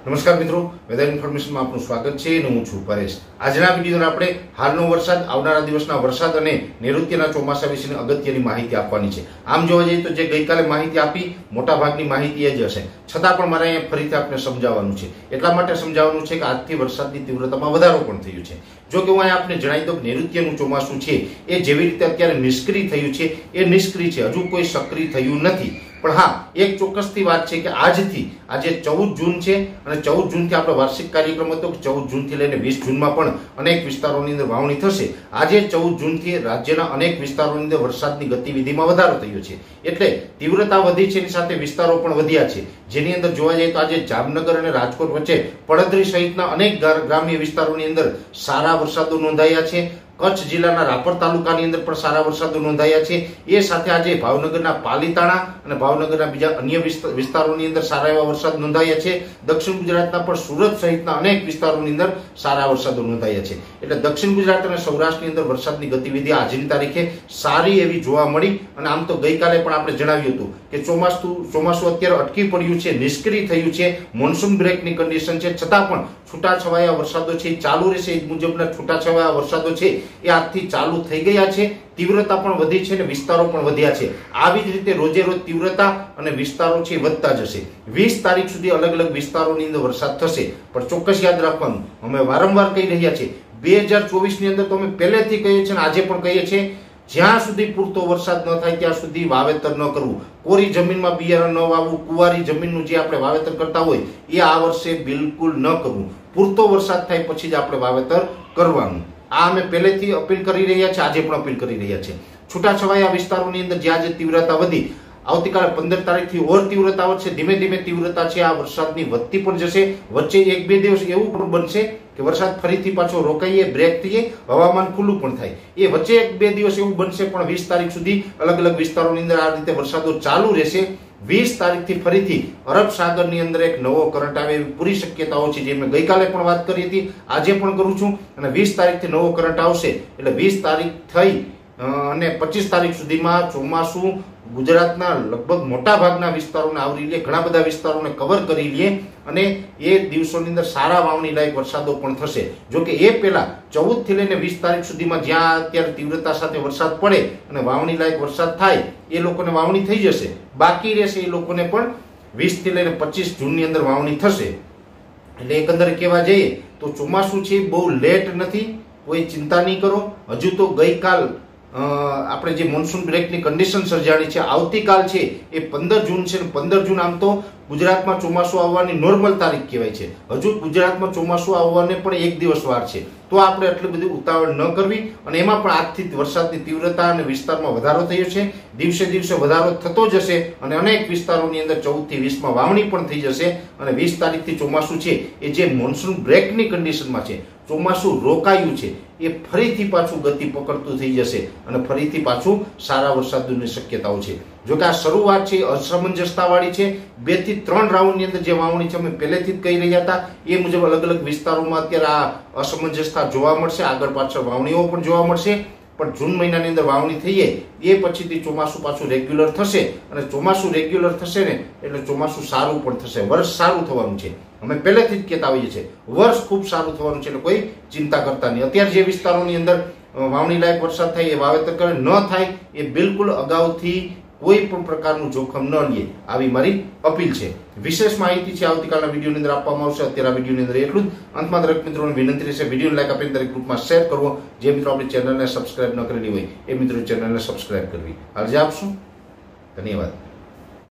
નમસ્કાર મિત્રો, વેધર ઇન્ફોર્મેશનમાં આપનું સ્વાગત છે અને હું છું પરેશ। આજના વિડીયોમાં આપણે હાલનો વરસાદ, આવનારા દિવસના વરસાદ અને નૈઋત્યના ચોમાસા વિશેની અગત્યની માહિતી આપવાની છે। આમ જોવા જઈએ તો જે ગઈકાલે માહિતી આપી મોટા ભાગની માહિતી એ જ હશે, છતાં પણ મારે અહીંયા ફરીથી આપને સમજાવવાનું છે। એટલા માટે સમજાવવાનું છે કે આજથી વરસાદની તીવ્રતામાં વધારો પણ થયો છે। જો કે હું અહીંયા આપને જણાવી દઉં કે નૈઋત્યનું ચોમાસું છે એ જેવી રીતે અત્યારે નિષ્ક્રિય થયું છે એ નિષ્ક્રિય છે, હજુ કોઈ સક્રિય થયું નથી। પણ હા, એક ચોક્કસથી વાત છે કે આજથી, આજે 14 જૂન છે અને 14 જૂનથી આપણો વાર્ષિક કાર્યક્રમ હતો કે 14 જૂનથી લઈને 20 જૂનમાં પણ અનેક વિસ્તારોની અંદર વાવણી થશે। આજે 14 જૂનથી રાજ્યના અનેક વિસ્તારોની અંદર વરસાદની ગતિવિધિમાં વધારો થયો છે, એટલે તીવ્રતા વધી છે, એની સાથે વિસ્તારો પણ વધ્યા છે। જેની અંદર જોવા જઈએ તો આજે જામનગર અને રાજકોટ વચ્ચે પડદરી સહિતના અનેક ગ્રામ્ય વિસ્તારોની અંદર સારા વરસાદો નોંધાયા છે। કચ્છ જિલ્લાના રાપર તાલુકાની અંદર પણ સારા વરસાદો નોંધાયા છે। એ સાથે આજે ભાવનગરના પાલીતાણા અને ભાવનગરના બીજા અન્ય વિસ્તારોની અંદર સારા એવા વરસાદ નોંધાયા છે। દક્ષિણ ગુજરાતના પણ સુરત સહિતના અનેક વિસ્તારોની અંદર સારા વરસાદો નોંધાયા છે। એટલે દક્ષિણ ગુજરાત અને સૌરાષ્ટ્રની અંદર વરસાદની ગતિવિધિ આજની તારીખે સારી એવી જોવા મળી। અને આમ તો ગઈકાલે પણ આપણે જણાવ્યું હતું કે ચોમાસું અત્યારે અટકી પડ્યું છે, નિષ્ક્રિય થયું છે, મોન્સૂન બ્રેકની કન્ડિશન છે, છતાં પણ છૂટાછવાયા વરસાદો છે ચાલુ રહેશે। એ મુજબના છૂટાછવાયા વરસાદો છે એ આજથી ચાલુ થઈ ગયા છે, તીવ્રતા પણ વધી છે અને વિસ્તારો પણ વધ્યા છે। આવી જ રીતે રોજે રોજ તીવ્રતા અને વિસ્તારો છે વધતા જશે। 20 તારીખ સુધી અલગ અલગ વિસ્તારોની અંદર વરસાદ થશે, પણ ચોક્કસ યાદ રાખવાનું, અમે વારંવાર કહી રહ્યા છીએ 2024 ની અંદર તો અમે પહેલેથી કહીએ છીએ અને આજે પણ કહીએ છીએ, જ્યાં સુધી પૂરતો વરસાદ ન થાય ત્યાં સુધી વાવેતર ન કરવું। કોરી જમીનમાં બિયારણ ન વાવવું, કુંવારી જમીનનું જે આપણે વાવેતર કરતા હોય એ આ વર્ષે બિલકુલ ન કરવું। પૂરતો વરસાદ થાય પછી જ આપણે વાવેતર કરવાનું। આ અમે પહેલેથી અપીલ કરી રહ્યા છીએ, આજે પણ અપીલ કરી રહ્યા છીએ। છૂટાછવાયા વિસ્તારોની અંદર જ્યાં જે તીવ્રતા વધી, આવતીકાલે 15 તારીખથી ઓર તીવ્રતા વધશે, ધીમે ધીમે તીવ્રતા છે આ વરસાદની વધતી પણ જશે। વચ્ચે 1-2 દિવસ એવું પણ બનશે કે વરસાદ ફરીથી પાછો રોકાઈએ, બ્રેક થઈએ, હવામાન ખુલ્લું પણ થાય। એ વચ્ચે 1-2 દિવસ એવું બનશે, પણ 20 તારીખ સુધી અલગ અલગ વિસ્તારોની અંદર આ રીતે વરસાદો ચાલુ રહેશે। 20 તારીખથી ફરીથી અરબ સાગરની અંદર એક નવો કરંટ આવે એવી પૂરી શક્યતાઓ છે, જે મેં ગઈકાલે પણ વાત કરી હતી, આજે પણ કરું છું। અને 20 તારીખથી નવો કરંટ આવશે એટલે 20 તારીખ થઈ અને 25 તારીખ સુધીમાં ચોમાસું ગુજરાતના લગભગ મોટા ભાગના વિસ્તારોને આવરી લે, ઘણા બધા વિસ્તારોને કવર કરી લે અને એ દિવસોની અંદર સારા વાવણી લાયક વરસાદો પણ થશે। જો કે એ પહેલા 14 થી લઈને 20 તારીખ સુધીમાં જ્યાં અત્યારે તીવ્રતા સાથે વરસાદ પડે અને વાવણી લાયક વરસાદ થાય એ લોકોને વાવણી થઈ જશે, બાકી રહેશે એ લોકોને પણ 20 થી લઈને 25 જૂનની અંદર વાવણી થશે। એટલે એકંદરે કહેવા જઈએ તો ચોમાસું છે બહુ લેટ નથી, કોઈ ચિંતા નહીં કરો। હજુ તો ગઈકાલ આપણે જે મોન્સૂન બ્રેકની કન્ડિશન સર્જાણી છે, આવતીકાલ છે એ 15 જૂન છે, 15 જૂન આમ તો ગુજરાતમાં ચોમાસું આવવાની નોર્મલ તારીખ કહેવાય છે। હજુ ગુજરાતમાં ચોમાસું આવવાને પણ 1 દિવસ વાર છે, તો આપણે એટલી બધી ઉતાવળ ન કરવી। અને એમાં પણ આજથી વરસાદની તીવ્રતા અને વિસ્તારમાં વધારો થયો છે, દિવસે દિવસે વધારો થતો જશે અને અનેક વિસ્તારોની અંદર 14 થી 20માં વાવણી પણ થઈ જશે। અને 20 તારીખથી ચોમાસું છે એ જે મોન્સૂન બ્રેકની કન્ડિશનમાં છે, ચોમાસું રોકાયું છે, એ ફરીથી પાછું ગતિ પકડતું થઈ જશે અને ફરીથી પાછું સારા વરસાદની શક્યતાઓ છે। જો કે આ શરૂઆત છે અસમંજસતા વાળી છે। 2 થી 3 રાઉન્ડની અંદર જે વાવણી છે અમે પહેલેથી જ કહી રહ્યા હતા એ મુજબ અલગ અલગ વિસ્તારોમાં અત્યારે આ અસમંજસતા જોવા મળશે, આગળ પાછળ વાવણીઓ પણ જોવા મળશે। પણ જૂન મહિનાની અંદર વાવણી થઈએ એ પછીથી ચોમાસું પાછું રેગ્યુલર થશે અને ચોમાસું રેગ્યુલર થશે ને એટલે ચોમાસું સારું પણ થશે, વર્ષ સારું થવાનું છે। અમે પહેલેથી જ કહેતા હોઈએ છીએ વર્ષ ખૂબ સારું થવાનું છે, એટલે કોઈ ચિંતા કરતા નહીં। અત્યારે જે વિસ્તારોની અંદર વાવણી લાયક વરસાદ થાય એ વાવેતર કરે, ન થાય એ બિલકુલ અગાઉથી કોઈ પણ પ્રકારનું જોખમ ન લે, આવી મારી અપીલ છે। વિશેષ માહિતી છે આવતીકાલના વિડીયોની અંદર આપવામાં આવશે। અત્યારે આ વિડીયોની અંદર એટલું જ। અંતમાં દરેક મિત્રોને વિનંતી રહેશે વિડીયોને લાઈક આપીને દરેક ગ્રુપમાં શેર કરવો। જે મિત્રો આપણી ચેનલને સબસ્ક્રાઇબ ન કરેલી હોય એ મિત્રો ચેનલને સબસ્ક્રાઇબ કરવી। આજે આપશું, ધન્યવાદ।